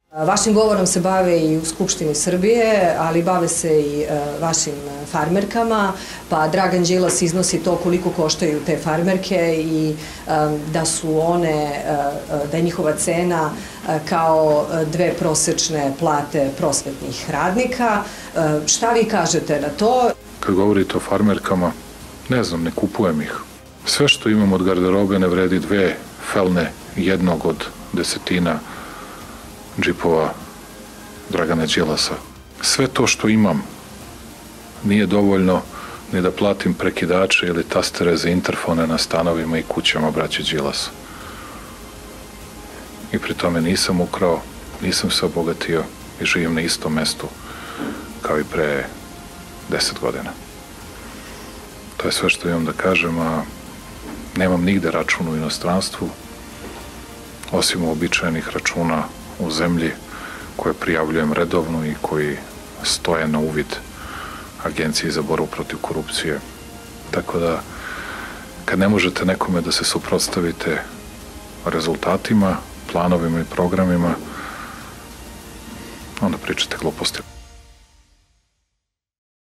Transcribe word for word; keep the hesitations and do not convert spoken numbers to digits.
Vašim govorom se bave i u Skupštini Srbije, ali bave se i vašim farmerkama, pa Dragan Đilas iznosi to koliko koštaju te farmerke i da su one, da je njihova cena kao dve prosečne plate prosvetnih radnika. Šta vi kažete na to? Kad govorite o farmerkama, ne znam, ne kupujem ih. Sve što imam od garderobe ne vredi dve felne jednog od desetina džipova Dragana Đilasa. Sve to što imam nije dovoljno ni da platim prekidače ili tastere za interfone na stanovima i kućama braće Đilasa. I pri tome nisam ukrao, nisam se obogatio i živim na istom mestu kao i pre deset godina. To je sve što imam da kažem, a nemam nigde račun u inostranstvu, osim uobičajenih računa u zemlji koje prijavljujem redovno i koji stoje na uvid Agenciji za borbu protiv korupcije. Tako da, kad ne možete nekome da se suprotstavite rezultatima, planovima i programima, onda pričate gluposti.